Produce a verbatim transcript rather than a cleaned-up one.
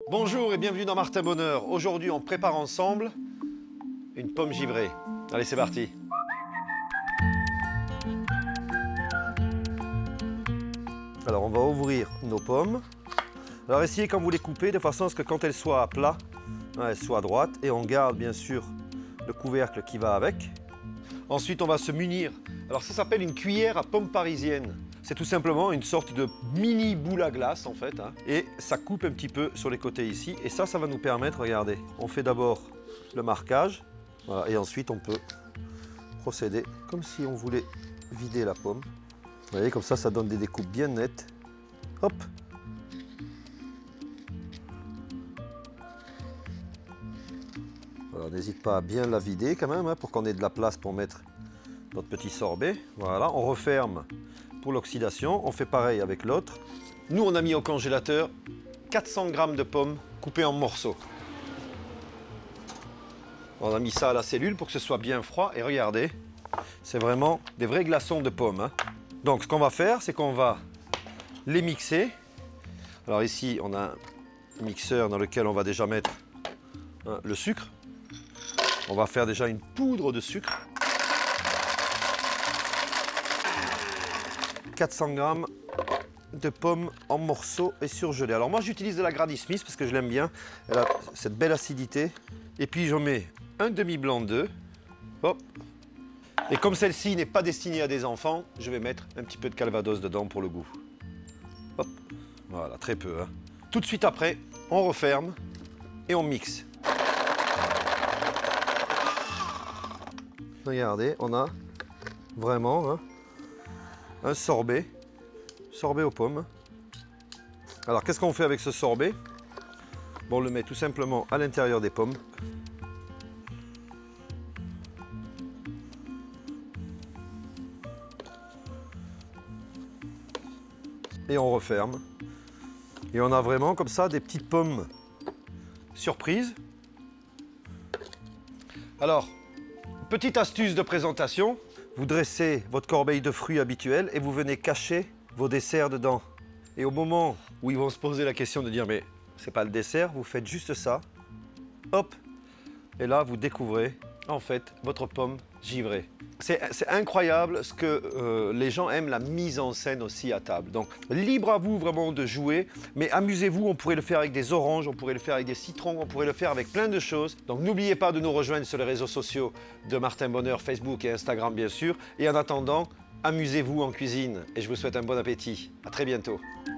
Bonjour et bienvenue dans Martin Bonheur. Aujourd'hui, on prépare ensemble une pomme givrée. Allez, c'est parti. Alors, on va ouvrir nos pommes. Alors, essayez quand vous les coupez de façon à ce que quand elles soient à plat, elles soient droites. Et on garde bien sûr le couvercle qui va avec. Ensuite, on va se munir. Alors, ça s'appelle une cuillère à pomme parisienne. C'est tout simplement une sorte de mini boule à glace en fait, hein. Et ça coupe un petit peu sur les côtés ici. Et ça, ça va nous permettre, regardez, on fait d'abord le marquage. Voilà, et ensuite on peut procéder comme si on voulait vider la pomme. Vous voyez, comme ça, ça donne des découpes bien nettes. Hop. Voilà, n'hésite pas à bien la vider quand même, hein, pour qu'on ait de la place pour mettre notre petit sorbet. Voilà, on referme pour l'oxydation. On fait pareil avec l'autre. Nous, on a mis au congélateur quatre cents grammes de pommes coupées en morceaux. On a mis ça à la cellule pour que ce soit bien froid. Et regardez, c'est vraiment des vrais glaçons de pommes, hein. Donc, ce qu'on va faire, c'est qu'on va les mixer. Alors ici, on a un mixeur dans lequel on va déjà mettre hein, le sucre. On va faire déjà une poudre de sucre. quatre cents grammes de pommes en morceaux et surgelées. Alors moi j'utilise de la Granny Smith parce que je l'aime bien. Elle a cette belle acidité. Et puis je mets un demi-blanc d'œuf. Hop. Et comme celle-ci n'est pas destinée à des enfants, je vais mettre un petit peu de calvados dedans pour le goût. Hop. Voilà, très peu, hein. Tout de suite après, on referme et on mixe. Regardez, on a vraiment hein, un sorbet, sorbet aux pommes. Alors, qu'est-ce qu'on fait avec ce sorbet? Bon, on le met tout simplement à l'intérieur des pommes. Et on referme. Et on a vraiment comme ça des petites pommes surprises. Alors, petite astuce de présentation. Vous dressez votre corbeille de fruits habituelle et vous venez cacher vos desserts dedans. Et au moment où ils vont se poser la question de dire mais c'est pas le dessert, vous faites juste ça. Hop. Et là, vous découvrez en fait votre pomme givrée. C'est incroyable ce que euh, les gens aiment, la mise en scène aussi à table. Donc, libre à vous vraiment de jouer, mais amusez-vous, on pourrait le faire avec des oranges, on pourrait le faire avec des citrons, on pourrait le faire avec plein de choses. Donc, n'oubliez pas de nous rejoindre sur les réseaux sociaux de Martin Bonheur, Facebook et Instagram bien sûr. Et en attendant, amusez-vous en cuisine et je vous souhaite un bon appétit. À très bientôt.